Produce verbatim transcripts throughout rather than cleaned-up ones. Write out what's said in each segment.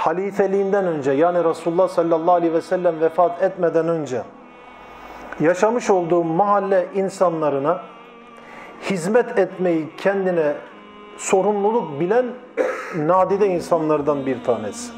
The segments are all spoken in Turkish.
halifeliğinden önce, yani Resulullah sallallahu aleyhi ve sellem vefat etmeden önce yaşamış olduğu mahalle insanlarına hizmet etmeyi kendine sorumluluk bilen nadide insanlardan bir tanesi.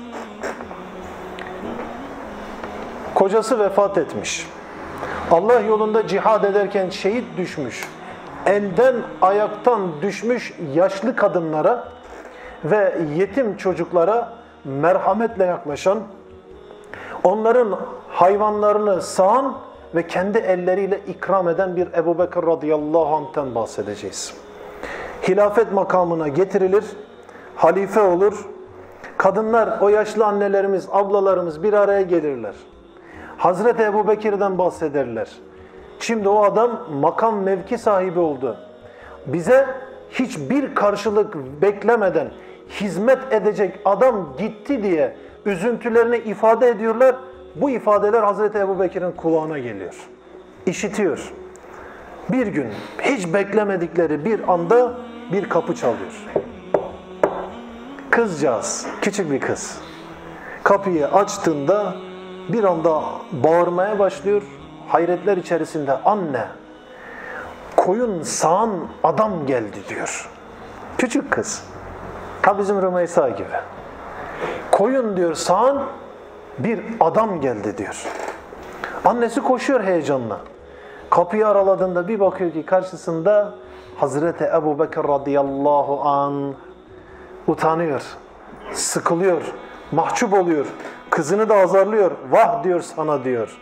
Kocası vefat etmiş. Allah yolunda cihad ederken şehit düşmüş. Elden ayaktan düşmüş yaşlı kadınlara ve yetim çocuklara merhametle yaklaşan, onların hayvanlarını sağan ve kendi elleriyle ikram eden bir Ebu Bekir radıyallahu anh'ten bahsedeceğiz. Hilafet makamına getirilir, halife olur. Kadınlar, o yaşlı annelerimiz, ablalarımız bir araya gelirler. Hazreti Ebu Bekir'den bahsederler. Şimdi o adam makam mevki sahibi oldu. Bize hiçbir karşılık beklemeden hizmet edecek adam gitti diye üzüntülerini ifade ediyorlar. Bu ifadeler Hazreti Ebu Bekir'in kulağına geliyor. İşitiyor. Bir gün hiç beklemedikleri bir anda bir kapı çalıyor. Kızcağız, küçük bir kız. Kapıyı açtığında bir anda bağırmaya başlıyor. Hayretler içerisinde, anne, koyun sağan adam geldi diyor. Küçük kız. Ha bizim Rümeysa gibi. Koyun diyor sağan bir adam geldi diyor. Annesi koşuyor heyecanla. Kapıyı araladığında bir bakıyor ki karşısında Hazreti Ebu Bekir radıyallahu anh. Utanıyor, sıkılıyor, mahcup oluyor. Kızını da azarlıyor. Vah diyor sana diyor.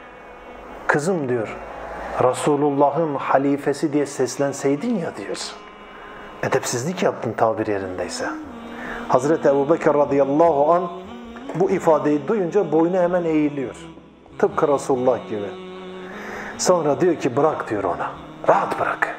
Kızım diyor, Resulullah'ın halifesi diye seslenseydin ya diyor. Edepsizlik yaptın tabir yerindeyse. Hazreti Ebu Bekir radıyallahu anh bu ifadeyi duyunca boynu hemen eğiliyor. Tıpkı Resulullah gibi. Sonra diyor ki bırak diyor ona. Rahat bırak.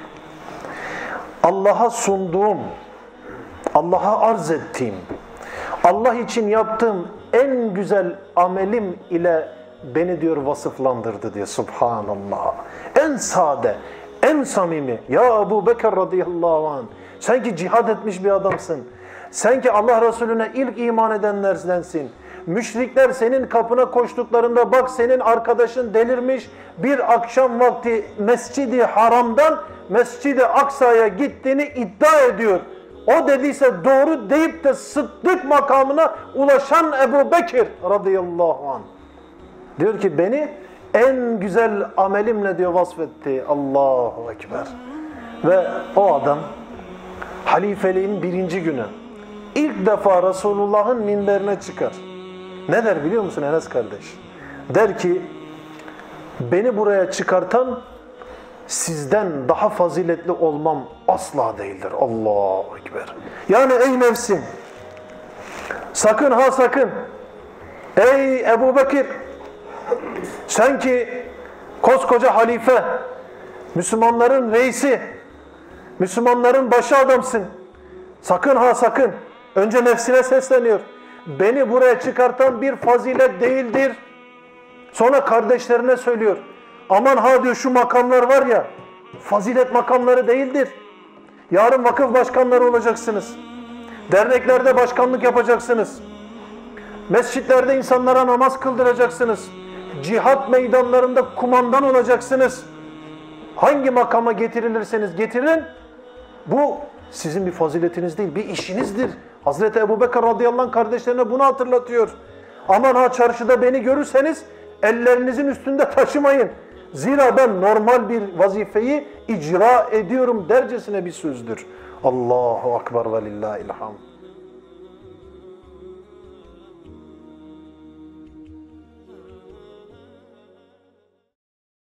Allah'a sunduğum, Allah'a arz ettiğim, Allah için yaptığım en güzel amelim ile beni diyor vasıflandırdı diyor. Subhanallah. En sade, en samimi. Ya Ebu Bekir radıyallahu anh. Sen ki cihad etmiş bir adamsın. Sen ki Allah Resulüne ilk iman edenlerdensin. Müşrikler senin kapına koştuklarında bak senin arkadaşın delirmiş. Bir akşam vakti Mescid-i Haram'dan Mescid-i Aksa'ya gittiğini iddia ediyor. O dediyse doğru deyip de sıddık makamına ulaşan Ebu Bekir radıyallahu anh. Diyor ki beni en güzel amelimle diyor vasfetti. Allahu Ekber. Ve o adam halifeliğin birinci günü ilk defa Resulullah'ın minberine çıkar. Ne der biliyor musun Enes kardeş? Der ki beni buraya çıkartan sizden daha faziletli olmam asla değildir. Allahu Ekber. Yani ey nefsim, sakın ha sakın, ey Ebu Bekir, sen ki koskoca halife, Müslümanların reisi, Müslümanların başı adamsın. Sakın ha sakın, önce nefsine sesleniyor. Beni buraya çıkartan bir fazilet değildir. Sonra kardeşlerine söylüyor. Aman ha diyor şu makamlar var ya, fazilet makamları değildir. Yarın vakıf başkanları olacaksınız. Derneklerde başkanlık yapacaksınız. Mescitlerde insanlara namaz kıldıracaksınız. Cihat meydanlarında kumandan olacaksınız. Hangi makama getirilirseniz getirin, bu sizin bir faziletiniz değil, bir işinizdir. Hazreti Ebu Bekir radıyallahu anh kardeşlerine bunu hatırlatıyor. Aman ha çarşıda beni görürseniz ellerinizin üstünde taşımayın. Zira ben normal bir vazifeyi icra ediyorum dercesine bir sözdür. Allahu Ekber ve lillahil hamd.